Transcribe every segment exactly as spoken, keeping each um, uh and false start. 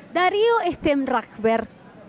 Darío Stemragber,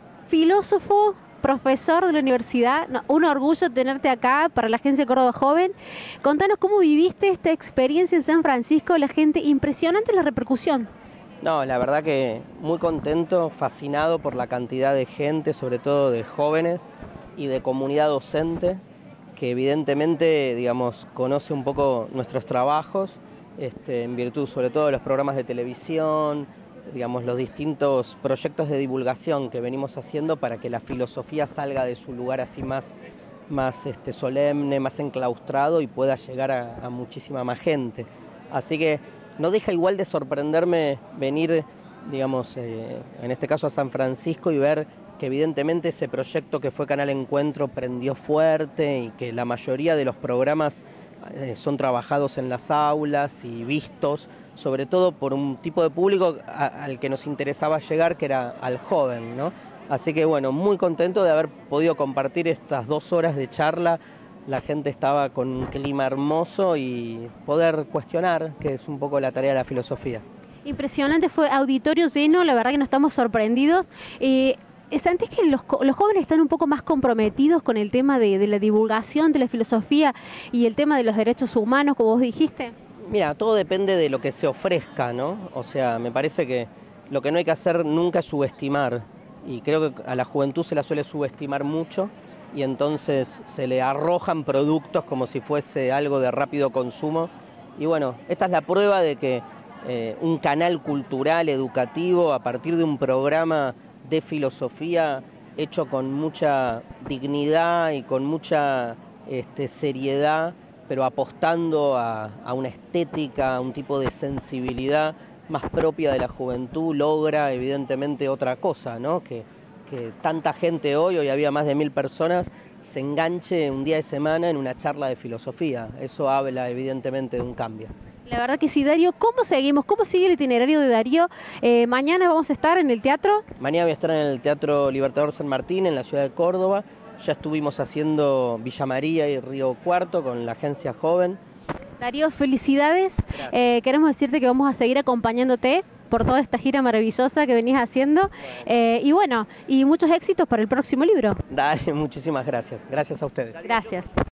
filósofo, profesor de la universidad, no, un orgullo tenerte acá para la Agencia Córdoba Joven. Contanos cómo viviste esta experiencia en San Francisco, la gente, impresionante la repercusión. No, la verdad que muy contento, fascinado por la cantidad de gente, sobre todo de jóvenes y de comunidad docente, que evidentemente, digamos, conoce un poco nuestros trabajos, este, en virtud sobre todo de los programas de televisión, digamos, los distintos proyectos de divulgación que venimos haciendo para que la filosofía salga de su lugar así más, más este, solemne, más enclaustrado y pueda llegar a, a muchísima más gente. Así que no deja igual de sorprenderme venir, digamos, eh, en este caso a San Francisco y ver que evidentemente ese proyecto que fue Canal Encuentro prendió fuerte y que la mayoría de los programas eh, son trabajados en las aulas y vistos, sobre todo por un tipo de público a, al que nos interesaba llegar, que era al joven, ¿no? Así que bueno, muy contento de haber podido compartir estas dos horas de charla. La gente estaba con un clima hermoso y poder cuestionar, que es un poco la tarea de la filosofía. Impresionante, fue auditorio lleno, la verdad que nos estamos sorprendidos. Eh, ¿Sentís que los, los jóvenes están un poco más comprometidos con el tema de, de la divulgación de la filosofía y el tema de los derechos humanos, como vos dijiste? Mira, todo depende de lo que se ofrezca, ¿no? O sea, me parece que lo que no hay que hacer nunca es subestimar, y creo que a la juventud se la suele subestimar mucho, y entonces se le arrojan productos como si fuese algo de rápido consumo. Y bueno, esta es la prueba de que eh, un canal cultural, educativo, a partir de un programa de filosofía hecho con mucha dignidad y con mucha este, seriedad, pero apostando a, a una estética, a un tipo de sensibilidad más propia de la juventud, logra evidentemente otra cosa, ¿no? Que, que tanta gente hoy, hoy había más de mil personas, se enganche un día de semana en una charla de filosofía. Eso habla evidentemente de un cambio. La verdad que sí, Darío. ¿Cómo seguimos? ¿Cómo sigue el itinerario de Darío? Eh, mañana vamos a estar en el teatro. Mañana voy a estar en el Teatro Libertador San Martín, en la ciudad de Córdoba. Ya estuvimos haciendo Villa María y Río Cuarto con la Agencia Joven. Darío, felicidades. Eh, queremos decirte que vamos a seguir acompañándote por toda esta gira maravillosa que venís haciendo. Bueno. Eh, y bueno, y muchos éxitos para el próximo libro. Dale, muchísimas gracias. Gracias a ustedes. Gracias.